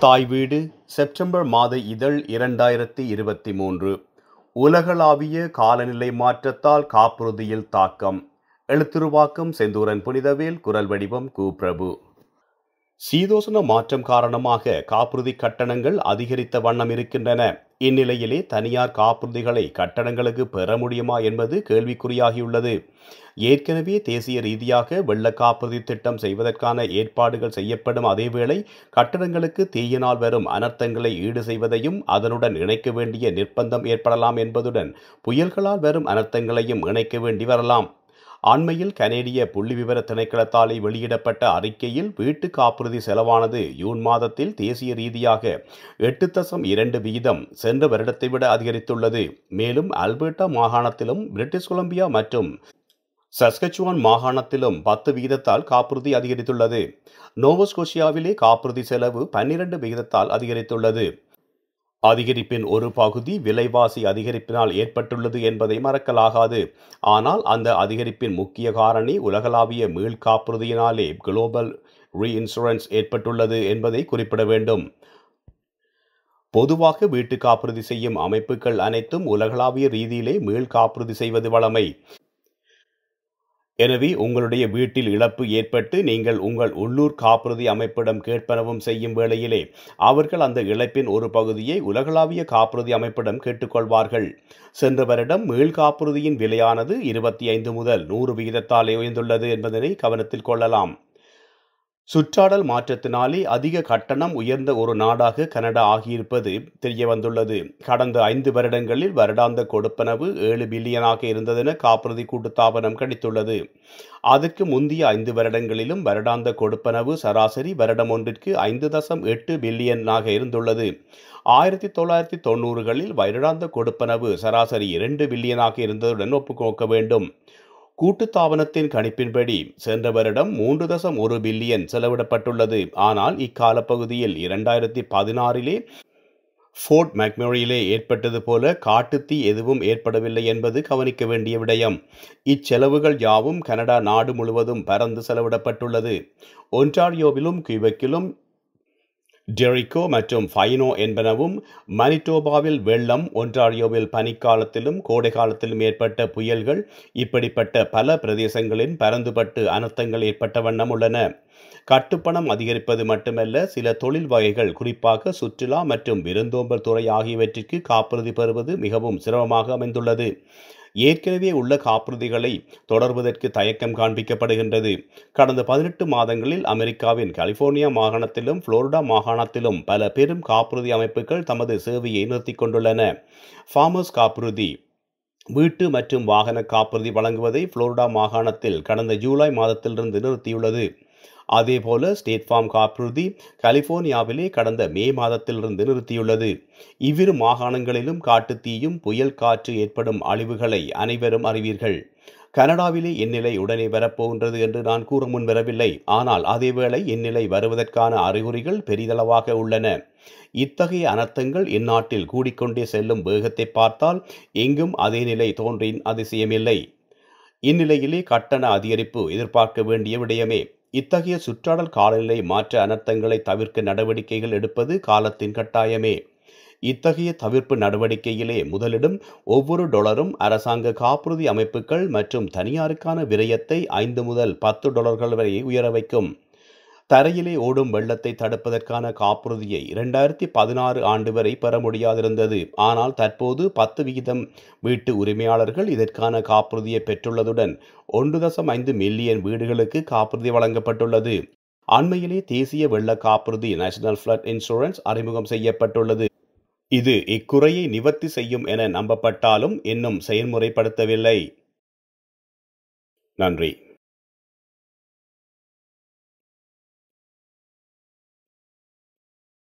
தாய் வீடு செப்டம்பர் மாத இதழ் 2023. உலகளாவிய காலநிலை மாற்றத்தால் காப்புறுதியில் தாக்கம். எழுத்துருவாக்கம் செந்தூரன் புனிதவேல். குரல் வடிவம் கு. பிரபு. சீதோஷ்ண மாற்றம் காரணமாக காப்புறுதி கட்டணங்கள் அதிகரித்த வண்ணம் இருக்கின்றன. இந்நிலையிலே தனியார் காப்புறுதிகளை கட்டணங்களுக்கு பெற முடியுமா என்பது கேள்விக்குறியாகியுள்ளது. ஏற்கனவே தேசிய ரீதியாக வெள்ள காப்புறுதி திட்டம் செய்வதற்கான ஏற்பாடுகள் செய்யப்படும் அதேவேளை கட்டணங்களுக்கு தீயினால் வரும் அனர்த்தங்களை ஈடு செய்வதையும் அதனுடன் இணைக்க வேண்டிய நிர்பந்தம் ஏற்படலாம் என்பதுடன் புயல்களால் வரும் அனர்த்தங்களையும் இணைக்க வேண்டி வரலாம். அண்மையில் கனேடிய புள்ளிவிவர திணைக்களத்தாலே வெளியிடப்பட்ட அறிக்கையில் வீட்டு காப்புறுதி செலவானது ஜூன் மாதத்தில் தேசிய ரீதியாக 8.2% சென்ற வருடத்தை விட அதிகரித்துள்ளது. மேலும் அல்பர்டா மாகாணத்திலும் பிரிட்டிஷ் கொலம்பியா மற்றும் சஸ்கச்சுவான் மாகாணத்திலும் 10% காப்புறுதி அதிகரித்துள்ளது. நோவஸ்கோஷியாவிலே காப்புறுதி செலவு 12% அதிகரித்துள்ளது. அதிகரிப்பின் ஒரு பகுதி விலைவாசி அதிகரிப்பினால் ஏற்பட்டுள்ளது என்பதை மறக்கலாகாது. ஆனால் அந்த அதிகரிப்பின் முக்கிய காரணி உலகளாவிய மீள் காப்புறுதியினாலே குளோபல் ரீஇன்சூரன்ஸ் ஏற்பட்டுள்ளது என்பதை குறிப்பிட வேண்டும். பொதுவாக வீட்டு காப்புறுதி செய்யும் அமைப்புகள் அனைத்தும் உலகளாவிய ரீதியிலே மீள் காப்புறுதி செய்வது வழமை. எனவே உங்களுடைய வீட்டில் இழப்பு ஏற்பட்டு நீங்கள் உங்கள் உள்ளூர் காப்புறுதி அமைப்பிடம் கேட்பனவும் செய்யும் வேளையிலே அவர்கள் அந்த இழப்பின் ஒரு பகுதியை உலகளாவிய காப்புறுதி அமைப்பிடம் கேட்டுக்கொள்வார்கள். சென்ற வருடம் மீள் காப்புறுதியின் விலையானது 25 முதல் 100% உயர்ந்துள்ளது என்பதனை கவனத்தில் கொள்ளலாம். சுற்றாடல் மாற்றத்தினாலே அதிக கட்டணம் உயர்ந்த ஒரு நாடாக கனடா ஆகியிருப்பது தெரிய வந்துள்ளது. கடந்த 5 வருடங்களில் வருடாந்த கொடுப்பனவு 7 பில்லியனாக இருந்ததென காப்புறுதி கூட்டுத்தாபனம் கணித்துள்ளது. அதற்கு முந்தைய 5 வருடங்களிலும் வருடாந்த கொடுப்பனவு சராசரி வருடம் ஒன்றிற்கு 5.8 பில்லியனாக இருந்துள்ளது. 1990களில் வருடாந்த கொடுப்பனவு சராசரி 2 பில்லியனாக இருந்ததுடன் ஒப்புக்கொள்ள வேண்டும். கூட்டுத்தாபனத்தின் கணிப்பின்படி சென்ற வருடம் 3.1 பில்லியன் செலவிடப்பட்டுள்ளது. ஆனால் இக்கால பகுதியில் 2016 ஃபோர்ட் மெக்மரியிலே ஏற்பட்டது போல காட்டுத்தீ எதுவும் ஏற்படவில்லை என்பது கவனிக்க வேண்டிய விடயம். இச்செலவுகள் யாவும் கனடா நாடு முழுவதும் பரந்து செலவிடப்பட்டுள்ளது. ஒன்டாரியோவிலும் கியூபெக்கிலும் ஜெரிகோ மற்றும் ஃபைனோ என்பனவும், மனிடோபாவில் வெள்ளம், ஒன்டாரியோவில் பனிக்காலத்திலும் கோடை காலத்திலும் ஏற்பட்ட புயல்கள், இப்படிப்பட்ட பல பிரதேசங்களின் பரந்துபட்டு அனர்த்தங்கள் ஏற்பட்ட வண்ணம் உள்ளன. கட்டுப்பணம் அதிகரிப்பது மட்டுமல்ல, சில தொழில் வகைகள் குறிப்பாக சுற்றுலா மற்றும் விருந்தோம்பல் துறை ஆகியவற்றிற்கு காப்புறுதி பெறுவது மிகவும் சிரமமாக அமைந்துள்ளது. ஏற்கனவே உள்ள காப்புறுதிகளை தொடர்வதற்கு தயக்கம் காண்பிக்கப்படுகின்றது. கடந்த 18 மாதங்களில் அமெரிக்காவின் கலிபோர்னியா மாகாணத்திலும் புளோரிடா மாகாணத்திலும் பல பெரும் காப்புறுதி அமைப்புகள் தமது சேவையை நிறுத்திக் கொண்டுள்ளன. ஃபார்மர்ஸ் காப்புறுதி வீட்டு மற்றும் வாகன காப்புறுதி வழங்குவதை புளோரிடா மாகாணத்தில் கடந்த ஜூலை மாதத்திலிருந்து நிறுத்தியுள்ளது. அதேபோல ஸ்டேட் ஃபார்ம் காப்புறுதி கலிபோர்னியாவிலே கடந்த மே மாதத்திலிருந்து நிறுத்தியுள்ளது. இவ்விரு மாகாணங்களிலும் காட்டுத்தீயும் புயல் காற்று ஏற்படும் அழிவுகளை அனைவரும் அறிவீர்கள். கனடாவிலே இந்நிலை உடனே வரப்போகின்றது என்று நான் கூற முன்வரவில்லை. ஆனால் அதேவேளை இந்நிலை வருவதற்கான அறிகுறிகள் பெரிதளவாக உள்ளன. இத்தகைய அனர்த்தங்கள் இந்நாட்டில் கூடிக்கொண்டே செல்லும் வேகத்தை பார்த்தால் எங்கும் அதே நிலை தோன்றின் அதிசயமில்லை. இந்நிலையிலே கட்டண அதிகரிப்பு எதிர்பார்க்க வேண்டிய விடயமே. இத்தகைய சுற்றாடல் காலநிலை மாற்ற அனர்த்தங்களை தவிர்க்க நடவடிக்கைகள் எடுப்பது காலத்தின் கட்டாயமே. இத்தகைய தவிர்ப்பு நடவடிக்கையிலே முதலிடும் ஒவ்வொரு $ம் அரசாங்க காப்புறுதி அமைப்புகள் மற்றும் தனியாருக்கான விரயத்தை $5 முதல் $10 வரை உயர வைக்கும். தரையிலே ஓடும் வெள்ளத்தை தடுப்பதற்கான காப்புறுதியை 2016 ஆண்டு வரை பெற முடியாதிருந்தது. ஆனால் தற்போது 10% வீட்டு உரிமையாளர்கள் இதற்கான காப்புறுதியை பெற்றுள்ளதுடன் 1.5 மில்லியன் வீடுகளுக்கு காப்புறுதி வழங்கப்பட்டுள்ளது. அண்மையிலே தேசிய வெள்ள காப்புறுதி நேஷனல் ஃப்ளட் இன்சூரன்ஸ் அறிமுகம் செய்யப்பட்டுள்ளது. இது இக்குறையை நிவர்த்தி செய்யும் என நம்பப்பட்டாலும் இன்னும் செயல்முறைப்படுத்தவில்லை. நன்றி.